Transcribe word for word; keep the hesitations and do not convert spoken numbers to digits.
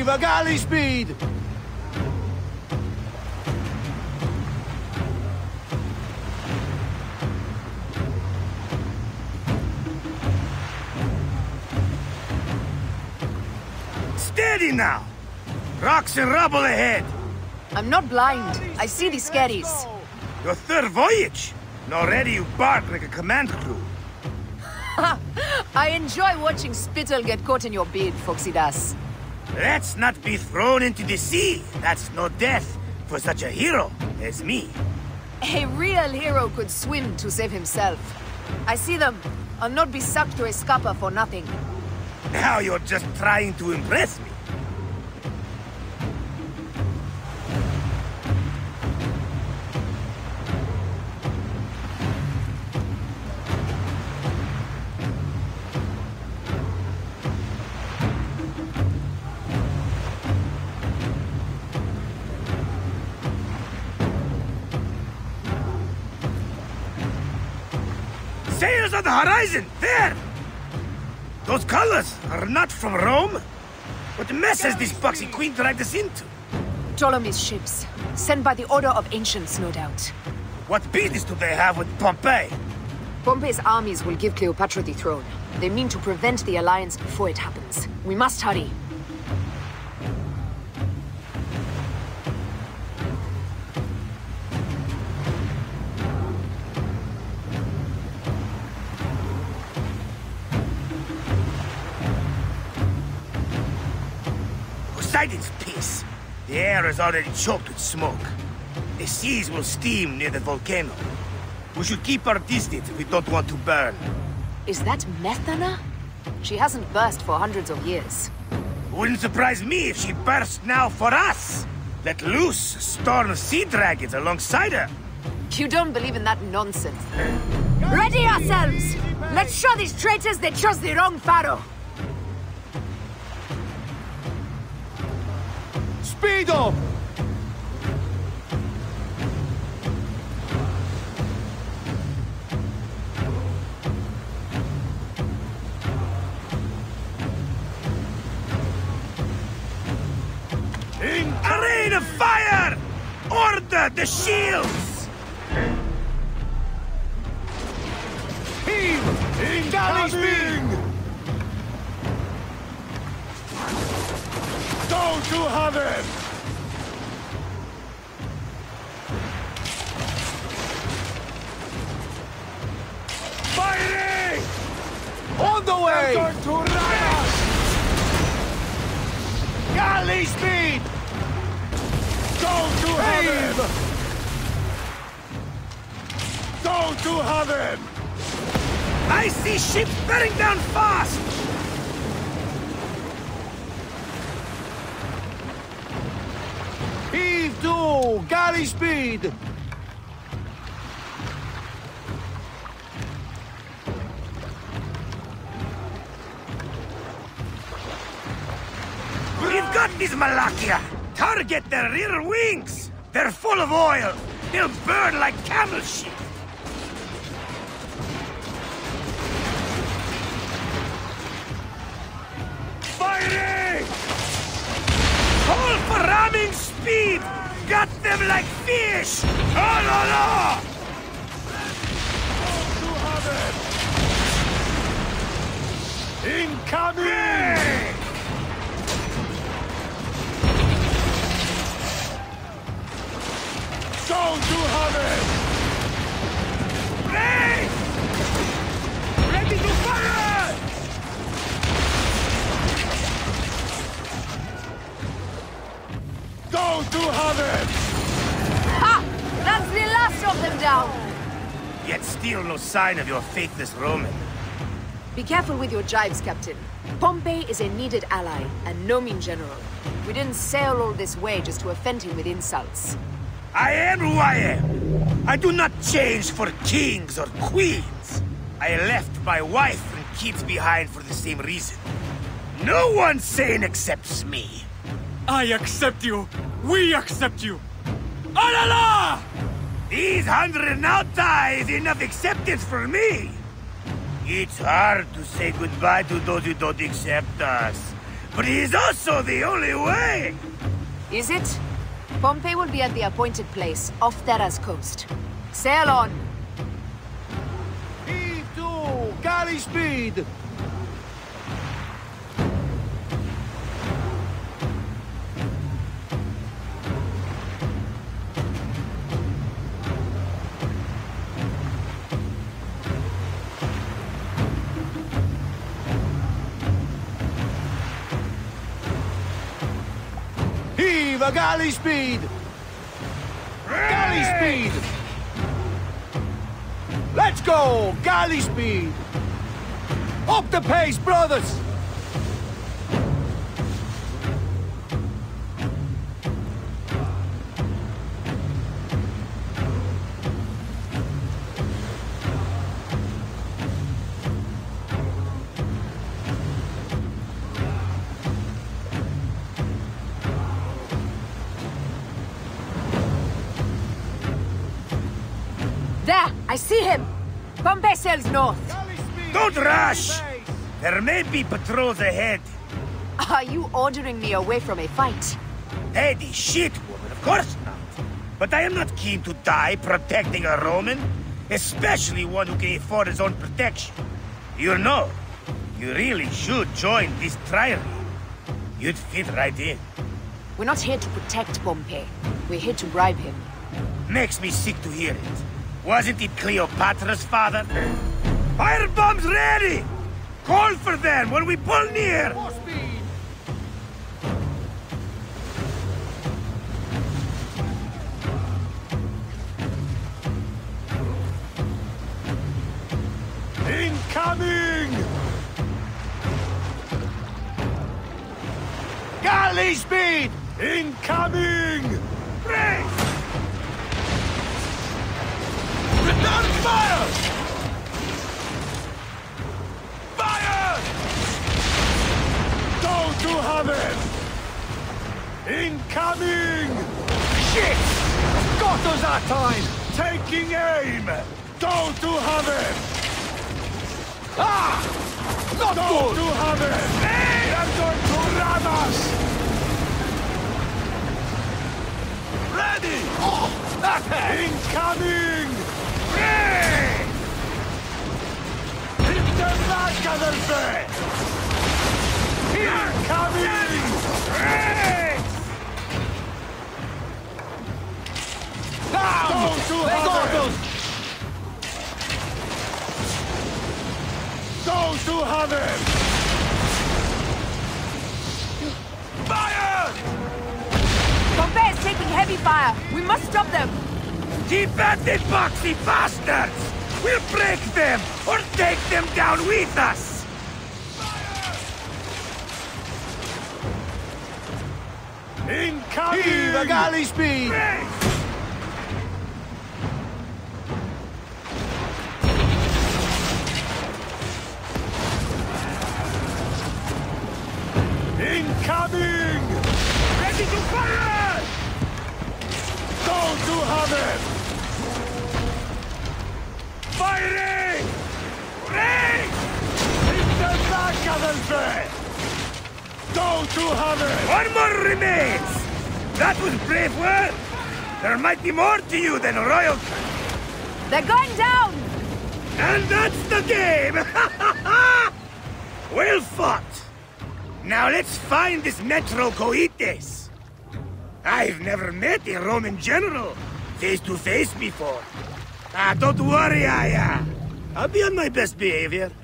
Heave a galley speed! Steady now! Rocks and rubble ahead! I'm not blind. I see the skerries. Your third voyage? And already you bark like a command crew. I enjoy watching spittle get caught in your beard, Foxidas. Let's not be thrown into the sea. That's no death for such a hero as me. A real hero could swim to save himself. I see them. I'll not be sucked to a scupper for nothing. Now you're just trying to impress me. Sails on the horizon! There! Those colors are not from Rome. What mess has this Foxy Queen dragged us into? Ptolemy's ships. Sent by the Order of Ancients, no doubt. What business do they have with Pompey? Pompey's armies will give Cleopatra the throne. They mean to prevent the alliance before it happens. We must hurry. Poseidon's peace. The air is already choked with smoke. The seas will steam near the volcano. We should keep our distance if we don't want to burn. Is that Methana? She hasn't burst for hundreds of years. Wouldn't surprise me if she bursts now for us. Let loose storm sea dragons alongside her. You don't believe in that nonsense. Ready ourselves! Let's show these traitors they chose the wrong pharaoh! Speed up! In a rain of fire! Order the shields! Heave! In galley speed! Go to heaven! Fighting! On the way! Going to riot! Galley speed! Go to heaven! Go to heaven! I see ships bearing down fast! Heave to! Galley speed! We've got these Malakia! Target their rear wings! They're full of oil! They'll burn like camel shit! Fighting! Call for ramming speed! Got them like fish! Oh no no! Incoming! Hey! Go to heaven! Hey! Ready to fire! Go to heaven! Ha! That's the last of them down! Yet still no sign of your faithless Roman. Be careful with your jibes, Captain. Pompey is a needed ally, and no mean general. We didn't sail all this way just to offend him with insults. I am who I am. I do not change for kings or queens. I left my wife and kids behind for the same reason. No one sane accepts me. I accept you. We accept you. Alala! These hundred nauta is enough acceptance for me. It's hard to say goodbye to those who don't accept us. but it is also the only way! Is it? Pompey will be at the appointed place, off Thera's coast. Sail on! Heave to! Galley speed! Heave a galley speed! Galley speed! Let's go! Galley speed! Up the pace, brothers! There! I see him! Pompey sails north. Don't rush! There may be patrols ahead. Are you ordering me away from a fight? Eddie, shit, woman, of course not. But I am not keen to die protecting a Roman, especially one who can afford his own protection. You know, you really should join this triary. You'd fit right in. We're not here to protect Pompey. We're here to bribe him. Makes me sick to hear it. Wasn't it Cleopatra's father? Fire bombs ready! Call for them when we pull near! More speed! Incoming! Galley speed! Incoming! Brace! Return fire! Fire! Go to heaven! Incoming! Shit! Got us that time! Taking aim! Go to heaven! Ah! Not Go good! to heaven! Hey! They're going to ram us! Ready! Oh! Incoming! Brace! Inte verkadelse! Incoming! Brace! Down! Go to heaven! Go to heaven! Fire! Pompey is taking heavy fire! We must stop them! Keep at it, boxy bastards! We'll break them, or take them down with us! Incoming! Heave a galley speed! Brace! Incoming! Ready to fire! Go to heaven! Firing! Brace! Inte verkadelse! Go to heaven! One more remains! That was brave work! There might be more to you than royalty! They're going down! And that's the game! Well fought! Now let's find this Metro Coites! I've never met a Roman general face to face before. Ah, don't worry, Aya. I'll be on my best behavior.